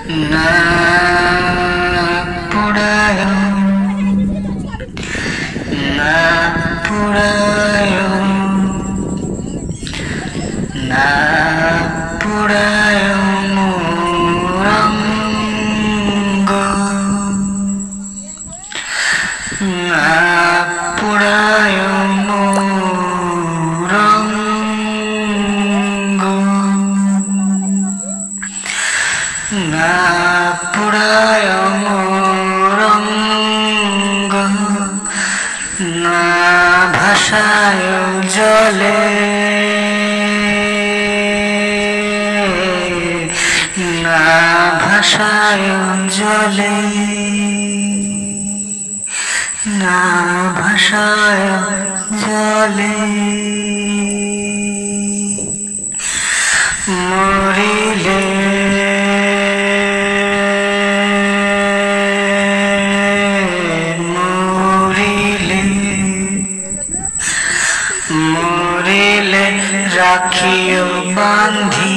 না পুরায় না পুরায় না পুরায় মোরঙ্গ না পুরায় মোরঙ্গ না পুরায় মোরঙ্গ না ভাষায় জলে না ভাষায় জলে না ভাষায় জলে মরিলে মরিলে রাখিও বান্ধি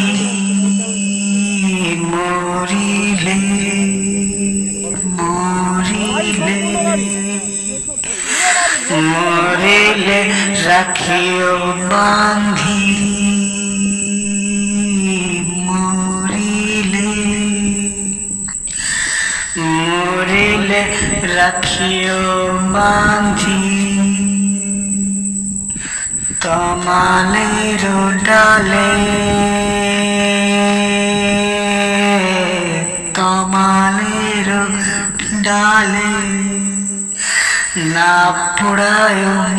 মরিলে মরিলে মরিলে রাখিও বান্ধি মরিলে মরিলে রাখিও বান্ধি তমালের ডালে তমালের ডালে না পুরায়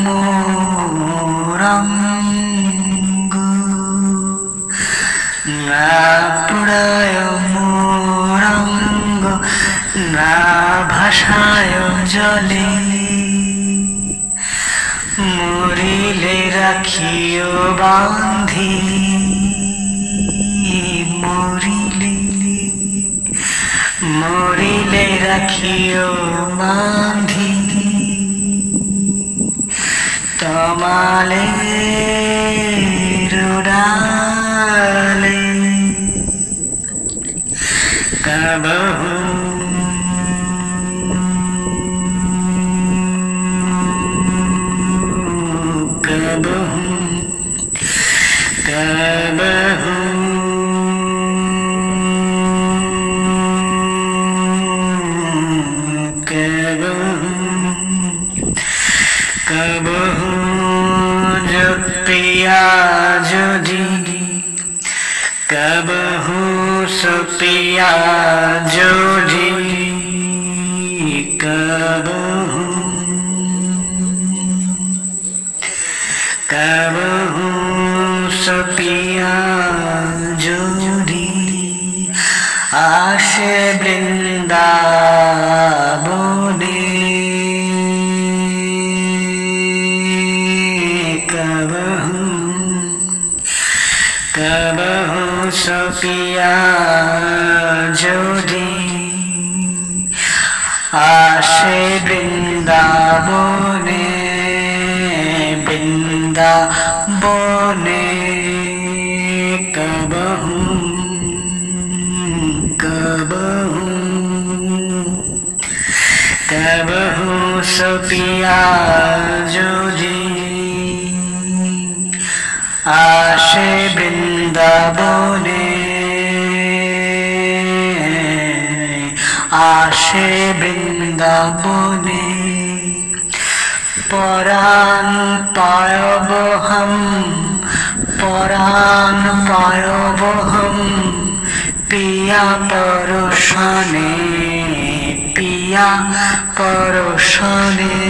মোরঙ্গ না পুরায় মোরঙ্গ না ভাষায় জলে মরিলে রাখিও বান্ধি মরিলে মরিলে রাখিও বান্ধি তমালের ডালে কবহু কবহু কবহু কবহু পিয়া যদি কবহু সুপিয়া যদি কবহু কবহু সুপিয়া যদি আসে বৃন্দাবনে কবহু সুপিয়া যদি আসে বৃন্দাবনে বৃন্দাবনে কবহু কবহু কবহু সুপিয়া যদি আসে বৃন্দাবনে আসে বৃন্দাবনে পরাণ পায়বহম পরাণ পায়বহম পিয়া পরশনে পিয়া পরশনে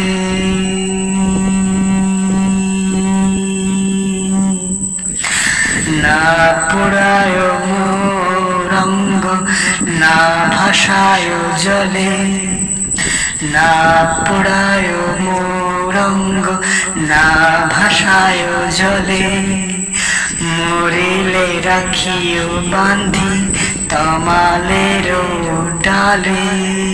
না পুরায় মোরঙ্গ না ভাষায় জলে না পুরায় মোরঙ্গ না ভাষায় জলে মরিলে রাখিও বান্ধি তমালের ডালে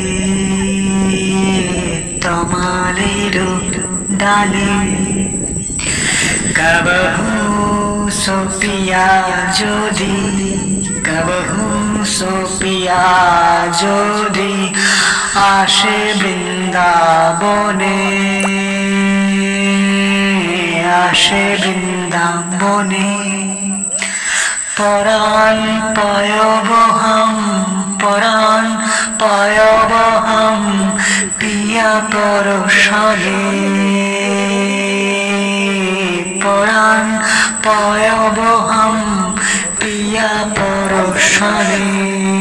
তমালের ডালে কবহু সুপিয়া যদি কবহু পিয়া যদি আসে বৃন্দাবনে, আসে বৃন্দাবনে। পরাণ পয়বহম, পরাণ পয়বহম পিয়া পরশনে, পরাণ পয়বহম পিয়া পরশনে।